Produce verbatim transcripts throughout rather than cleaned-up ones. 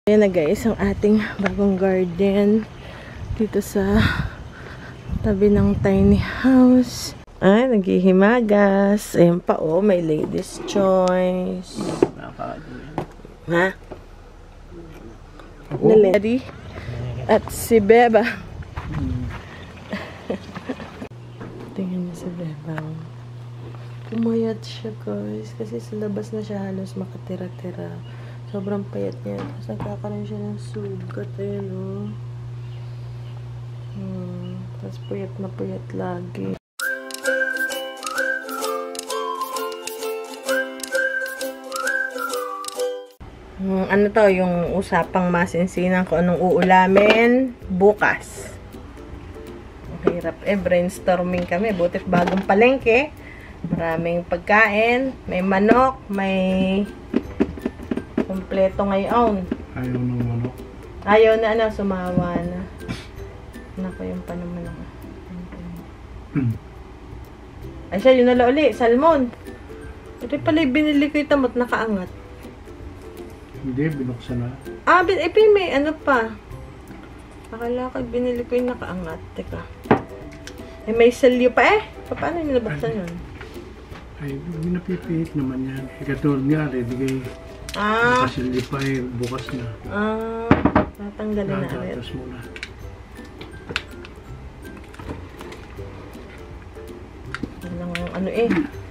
Ayan na guys, ang ating bagong garden dito sa tabi ng tiny house. Ay, naghihimagas. Ayan pa oh, may ladies choice. Ha? Naleri. At si Beba. Tingnan niyo si Beba. Pumayat siya guys. Kasi sa labas na siya halos makatira-tira. Sobrang payat niya. Tapos nagkakaroon siya ng sugat. Ayun oh. Hmm. Tapos payat na payat lagi. Hmm, ano to? Yung usapang masinsinan ko anong uulamin bukas. Ang hirap eh. Brainstorming kami. Butit bagong palengke. Maraming pagkain. May manok. May kompleto ngayon. Ayaw ng manok. Ayaw na ano, sumawa na. Nako yung panaman ako. Hmm. Ay siya, yun nala uli. Salmon. Ito pala yung binili ko ito mo't nakaangat. Hindi, binuksan na. Ah, bin, eh, may ano pa. Akala ko binili ko yung nakaangat. Teka. Eh, may salyo pa eh. Paano yung nabuksan yun? Ay, hindi napipihit naman yan. Ikatulad nga, ready kayo. Ah. Bukas hindi pa eh, bukas na. Ah, tatanggalin na ulit. Natatas muna. Walang ano eh.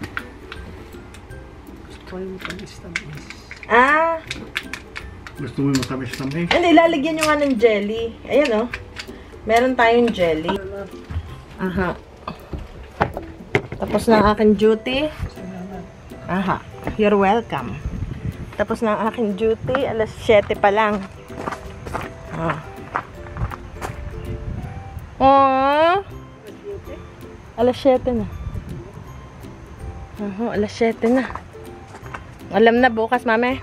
Gusto ko yung matamis-tamis. Ah. Gusto mo yung matamis-tamis? Hindi, ilalagyan nyo nga ng jelly. Ayan oh. Meron tayong jelly. Aha. Tapos na ang aking duty. Aha. You're welcome. Tapos na ang aking duty, alas siyete pa lang. Ah. Oh. Alas siyete na. Oh, alas siyete na. Alam na bukas, mame.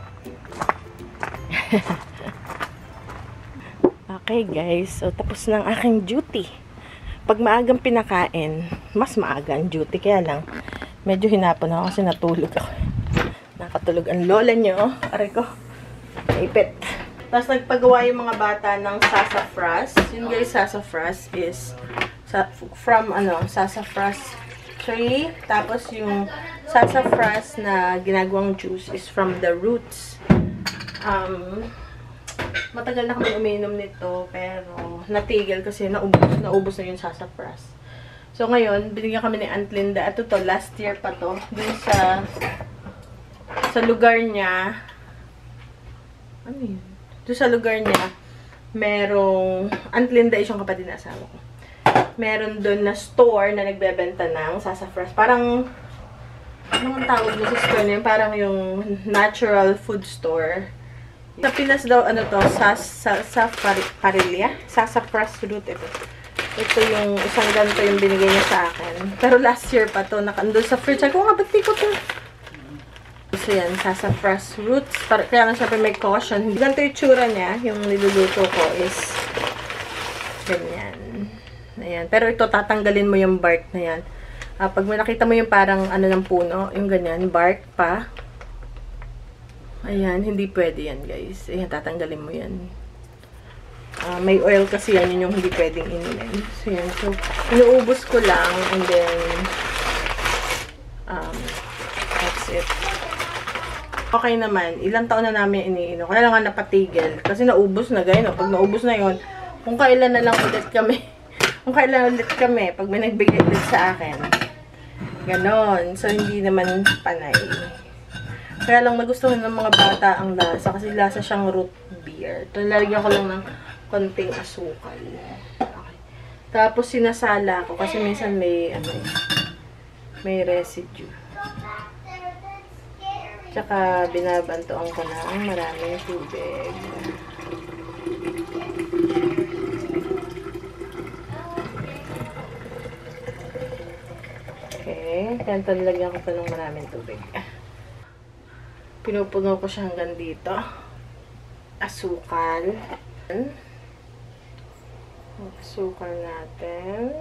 Okay, guys. So, tapos na ang aking duty. Pag maagang pinakain, mas maaga ang duty. Kaya lang, medyo hinapon ako kasi natulog ako. Nakatulog ang lola nyo. Aray ko. Ipit. Tapos nagpagawa yung mga bata ng sassafras. Yun guys, sassafras is sa, from ano, sassafras tree. Tapos yung sassafras na ginagawang juice is from the roots. Um, matagal na kami uminom nito pero natigil kasi naubos, naubos na yung sassafras. So ngayon, binigyan kami ni Aunt Linda. Ito to, last year pa to. Dun sa sa lugar niya, ano yun? Doon sa lugar niya, merong, Aunt Linda is yung kapatid na asawa ko. Meron doon na store na nagbebenta ng sassafras. Parang, ano ang tawag na sa store niya? Parang yung natural food store. Sa Pinas daw, ano to, sas, sa, sa parilya? Sassafras root ito. Ito yung, isang ganito yung binigay niya sa akin. Pero last year pa to, nakandun sa fridge. Ako nga, ba't di ko to? So yan, sassafras roots. Para, kaya lang syempre may caution. Ganito yung tsura niya. Yung niluluto ko is ganyan. Ayan. Pero ito, tatanggalin mo yung bark na yan. Uh, pag nakita mo yung parang ano ng puno, yung ganyan, bark pa. Ayan, hindi pwede yan guys. Ayan, tatanggalin mo yan. Uh, may oil kasi yan, yun yung hindi pwedeng inumin. So yan, so inuubos ko lang and then um, that's it. Okay naman. Ilang taon na namin iniinom. Kaya lang nga napatigil. Kasi naubos na, gaya no. Pag naubos na yon, kung kailan na lang ulit kami. Kung kailan ulit kami. Pag may nagbigay ulit sa akin. Ganon. So, hindi naman panay. Kaya lang nagustuhan ng mga bata ang lasa. Kasi lasa siyang root beer. Talalagyan ko lang ng konting asukal. Okay. Tapos, sinasala ko. Kasi minsan may, ano, may residue. Tsaka binabantuan ko ng maraming tubig. Okay. Kaya talagyan ko pa ng maraming tubig. Pinupuno ko siya hanggang dito. Asukal. Asukal natin.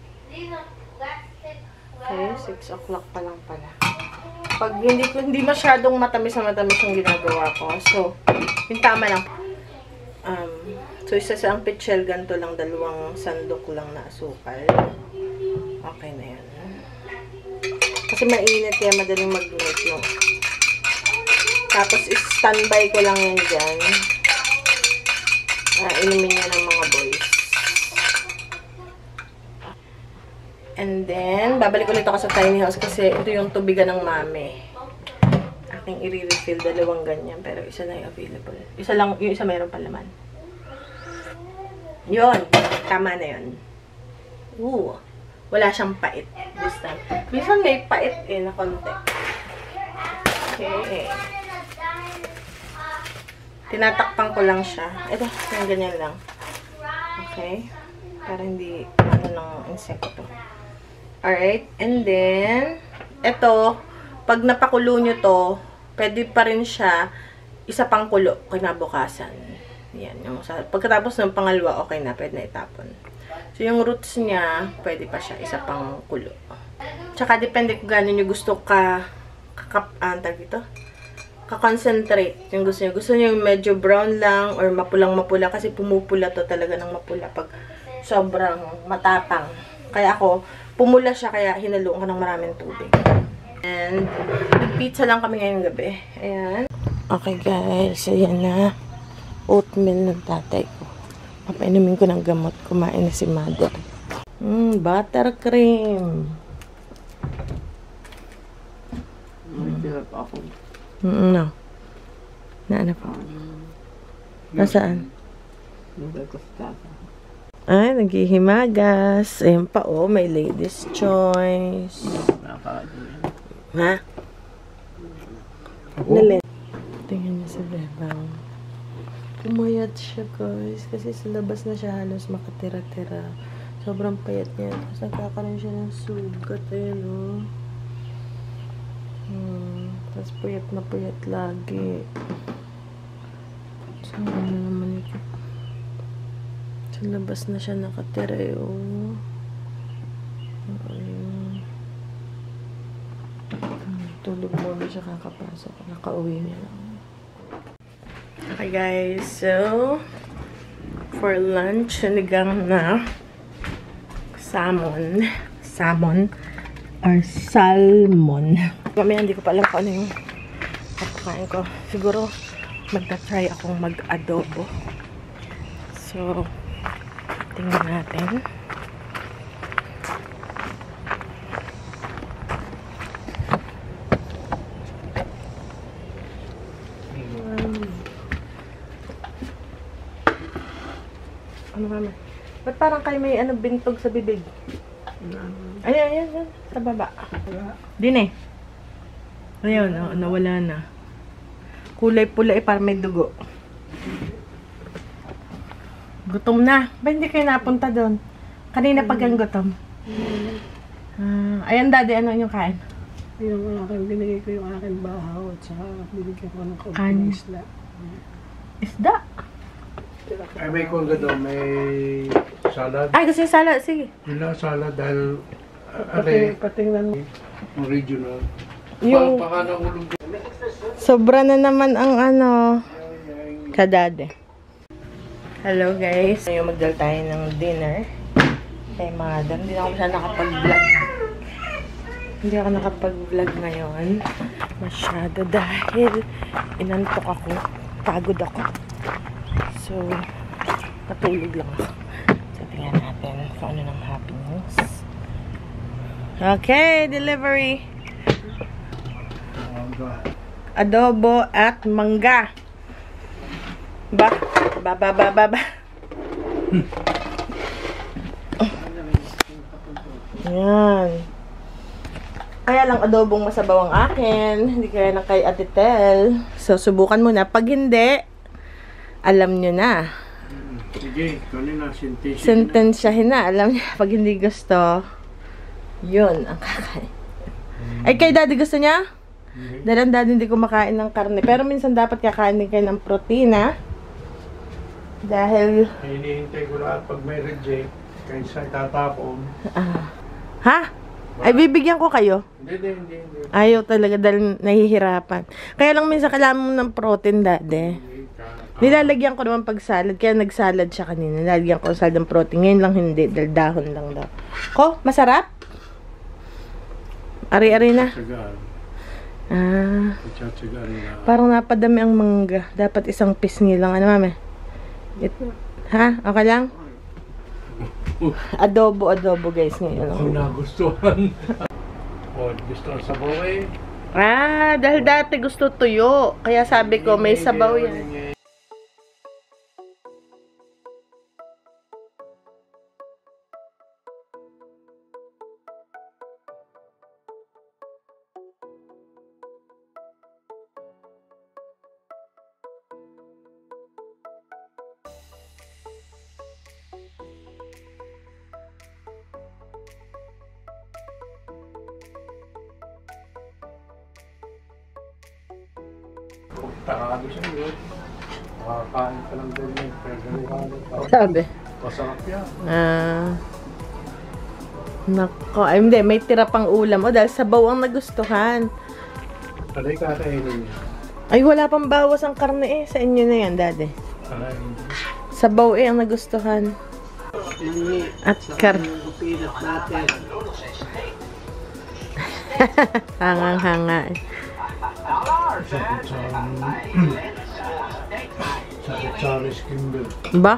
Okay. six o'clock pa lang pala. Pag hindi hindi masyadong matamis na matamis yung ginagawa ko. So, yung tama lang. Um, so, isa sa ang pichel, ganito lang, dalawang sandok lang na asukal. Okay na yan. Kasi mainit kaya madaling mag-init yung. Tapos, standby ko lang yan dyan. Uh, inumin niya ng mga boys. And then, babalik ulit ako sa tiny house kasi ito yung tubigan ng mami. Aking i-refill, dalawang ganyan. Pero isa na yung available. Isa lang, yung isa mayroon pa laman. Yun. Tama na yun. Ooh. Wala siyang pait this time. Minsan may pait eh na konti. Okay. Tinatakpan ko lang siya. Ito, yung ganyan lang. Okay. Para hindi ano ng insekto. Alright. And then, ito, pag napakulo nyo to, pwede pa rin siya isa pang kulo kinabukasan. Yan. Yung sa, pagkatapos ng pangalawa, okay na. Pwede na itapon. So, yung roots niya, pwede pa siya isa pang kulo. Tsaka, depende kung gano'n nyo gusto ka, kakap, ah, tag ito, ka-concentrate. Yung gusto nyo. Gusto nyo yung medyo brown lang or mapulang-mapula kasi pumupula to talaga ng mapula pag sobrang matapang. Kaya ako, pumula siya kaya hinaluan ko ng maraming tubig. And, pizza lang kami ngayong gabi. Ayan. Okay guys, ayan na. Oatmeal ng tatay ko. Papainumin ko ng gamot. Kumain na si mother. Mmm, buttercream. May pa ako. Mm, no. Na ano po? Nasaan? Ay, naghihimagas. Ayan pa, oh. May ladies' choice. Ha? Nalit. Tingnan niyo sa bebang. Pumayat siya, guys. Kasi sa labas na siya halos makatira-tira. Sobrang payat niya. Tapos nagkakaroon siya ng sugat. Ayan, oh. Hmm. Tapos payat na payat lagi. So, ano naman ito? Sa labas na siya nakatira, oh. Ayun. Hmm. Tulog muna siya kakapasok. Nakauwi niya lang. Okay guys, so for lunch, sinigang na salmon. Salmon or salmon. Mamaya hindi ko pa alam kung ano yung pagkain ko. Siguro magta-try akong mag-adobo. So, tingnan natin. Ano mama? Ba't parang kayo may ano, bintog sa bibig? Ayan, ayan, ayan. Sa baba. Din eh. Ayun, oh, nawala na. Kulay pula eh, parang may dugo. Gutom na. Ba hindi kayo napunta doon? Kanina pag ang gutom. Uh, ayan, daddy, ano yung kain? Yung akin, binigay ko yung akin bahaw at saka binigay ko ng konting isda. Isda? Ay, may konga daw, may salad. Ay, gusto yung salad. Sige. Wala salad dahil, ale, patingnan mo. Original. Yung, Paka ng ulong. sobra na naman ang ano, kadade. Hello guys. Ngayon magdala tayo ng dinner. Kay mother. Hindi na ako masyadong nakapag-vlog. Hindi ako nakapag-vlog ngayon. Masyado dahil inantok ako. Pagod ako. So, natulog lang ako. So, tingnan natin kung ano ng happy news. Okay, delivery. Adobo at mangga. Ba, ba, ba, ba, ba, ba. Ayan. Kaya lang adobong masabaw ang akin. Hindi kaya na kay Ate Tel. So, subukan muna. Pag hindi, alam nyo na. Sige, kanina, sentensya. Sentensyahin na. Alam niya, pag hindi gusto, yun ang kakain. Ay, kay daddy gusto niya? Mm-hmm. Dahil ang daddy hindi kumakain ng karne. Pero minsan dapat kakain din kayo ng protina. Dahil... Ay, hinihintay ko lahat pag may reject, kaysa itatapon. Ah. Ha? Ay, bibigyan ko kayo. Hindi, hindi, hindi, hindi. Ayaw talaga dahil nahihirapan. Kaya lang minsan kailangan mo ng protein, daddy. Hindi, Nilalagyan ko naman pag salad, kaya nagsalad siya kanina. Nilalagyan ko ng salad ng protein. Ngayon lang hindi, dahil dahon lang daw. Ko, masarap? Ari-ari na. Tsagaan. Ah, Tsagaan na. parang napadami ang mangga. Dapat isang pisngi lang. Ano, mami? It, ha? Okay lang? Adobo, adobo guys ngayon. Kung nagustuhan. O, gusto ang sabaw eh. Ah, dahil dati gusto tuyo. Kaya sabi ko, may sabaw yan. Takado siya yun. Makakain ka lang din yun. Pero ganun Sabi. masarap yan. Ah. Nako, ay hindi, may tira pang ulam. O, dahil sabaw ang nagustuhan. Talay kakainin niya. Ay, wala pang bawas ang karne eh. Sa inyo na yan, dade. Ay, Sabaw eh ang nagustuhan. At kar... Hangang-hanga. sa sa Charles Kimball. Ba?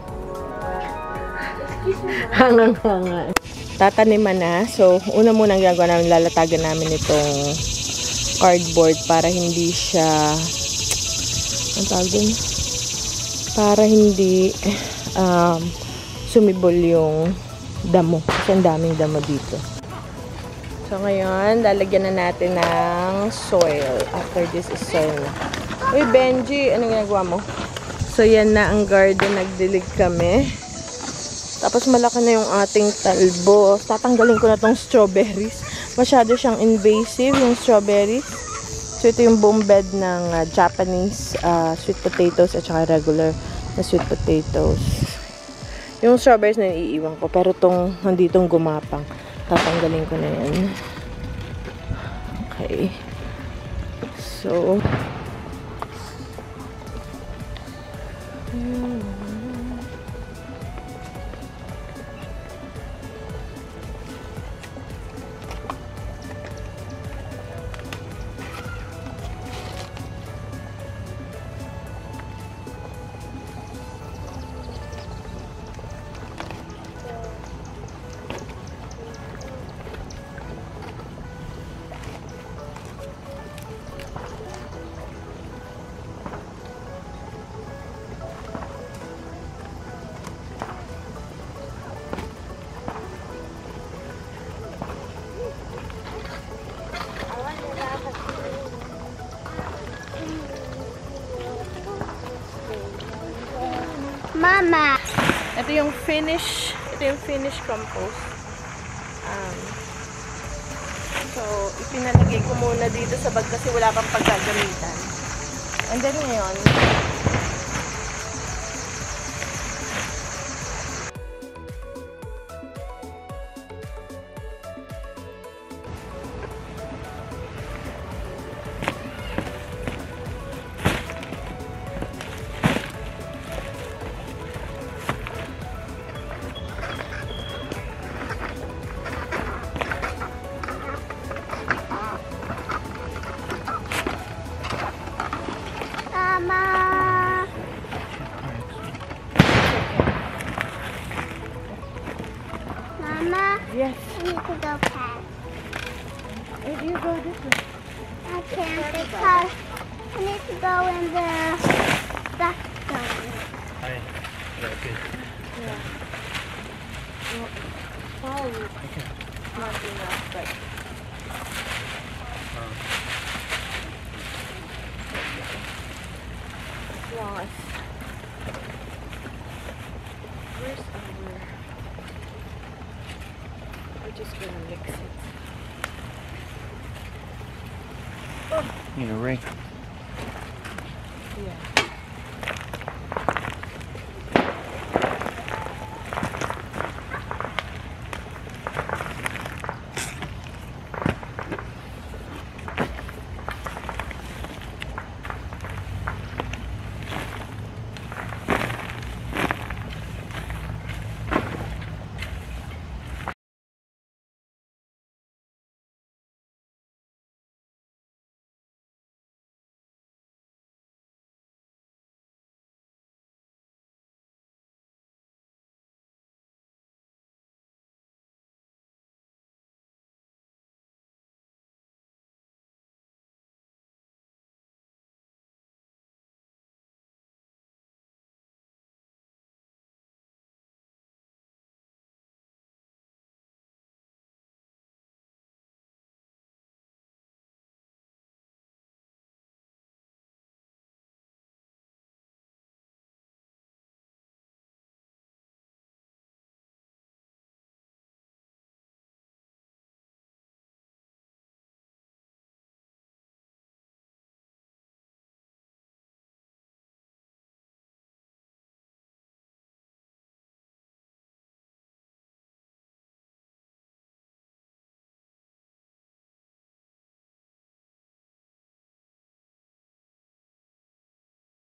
Hangang-hanga. Tataniman na. So, una munang gagawa namin, lalatagan namin itong cardboard para hindi siya... Ang tawag dun? Para hindi um, sumibol yung damo. Kasi ang daming damo dito. So, ngayon, lalagyan na natin ng soil. After this is soil na. Uy, Benji, anong ginagawa mo? So, yan na ang garden. Nagdilig kami. Tapos, malaki na yung ating talbo. Tatanggalin ko na tong strawberries. Masyado siyang invasive, yung strawberries. So, ito yung buong bed ng uh, Japanese uh, sweet potatoes at saka regular na sweet potatoes. Yung strawberries na iiwan ko. Pero itong nanditong gumapang. Tatanggalin ko na yan. Okay. So, Mama. ito yung finish, ito yung finish compost. Um, so, ipinalagay ko muna dito sa bag kasi wala pang pagkagamitan. And then ngayon, Mama. Mama. yes. I need to go past. Where do you go this way? I can't because I need to go in the duck zone. Ay, okay. Yeah. Well, probably not enough, but as long as where's our we're just gonna mix it. Need a rake. Yeah.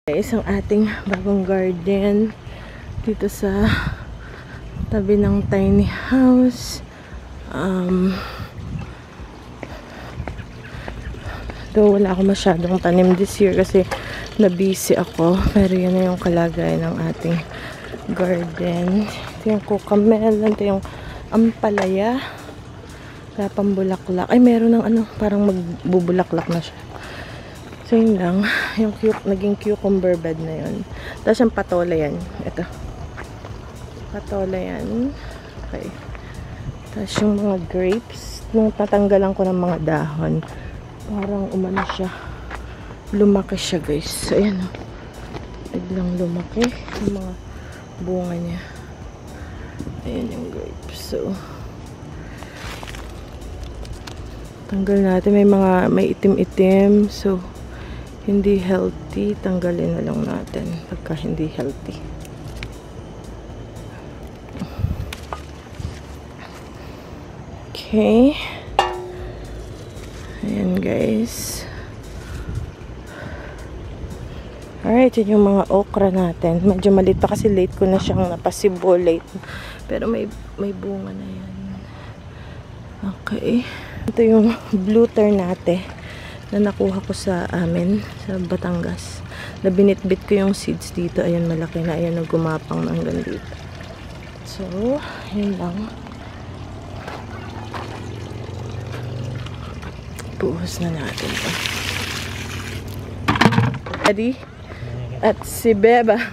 Guys, ang ating bagong garden dito sa tabi ng tiny house. Um, though wala ako masyadong tanim this year kasi na-busy ako. Pero yun na yung kalagayan ng ating garden. Ito yung cucamelon, ito yung ampalaya. Wala pang bulaklak. Ay, meron ng ano, parang magbubulaklak na siya. So, yun lang. Yung cu naging cucumber bed na yun. Tapos yung patola yan. Ito. Patola yan. Okay. Tapos yung mga grapes. Nung tatanggalan ko ng mga dahon, parang umano siya. Lumaki siya, guys. So, ayan o. Biglang lumaki. Yung mga bunga niya. Ayan yung grapes. So, tanggal natin. May mga, may itim-itim. So, hindi healthy, tanggalin na lang natin pagka hindi healthy. Okay. Ayan, guys. Alright, yun yung mga okra natin. Medyo maliit pa kasi late ko na siyang napasibo late. Pero may, may bunga na yan. Okay. Ito yung blue tern natin na nakuha ko sa amin, sa Batangas. Na binitbit ko yung seeds dito. Ayan, malaki na. Ayan, nagumapang na hanggang dito. So, yun lang. Buhos na natin ito. Daddy? At si Beba.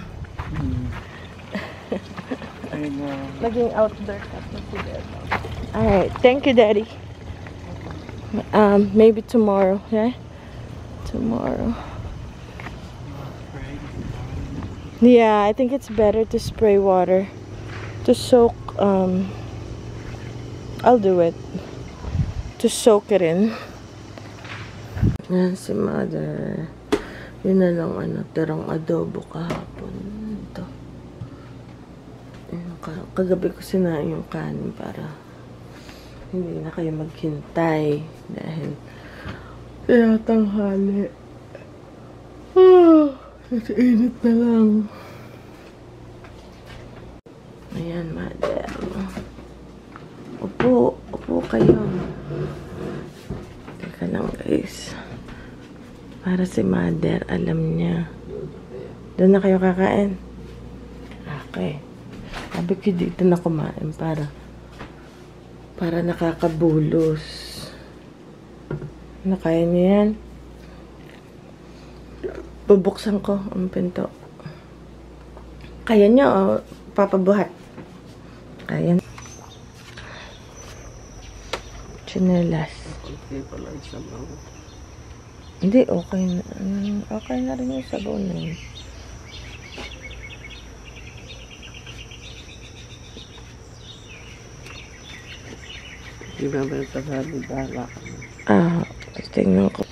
Naging outdoor cut na si Beba. Alright, thank you, Daddy. Um, maybe tomorrow, yeah? Tomorrow. Yeah, I think it's better to spray water. To soak, um, I'll do it. To soak it in. Yan si Mother. Yun na lang, ano, tarang adobo kahapon. Ito. Yun, kagabi ko sinain yung kanin para hindi na kayo maghintay dahil kaya tanghali. Ah, init na lang. Ayan, Mother. Upo, upo kayo. Teka lang, guys. Para si Mother, alam niya. Doon na kayo kakain. Okay. Sabi ko dito na kumain para para nakakabulos. Nakaya niyo yan? Bubuksan ko ang pinto. Kaya niyo o papabuhat? Kaya. Chinelas. Okay pala yung sabaw. Hindi, okay na. Okay na rin yung sabaw na yun. Di ba ba yung tasabi bala? Ah, tingnan ko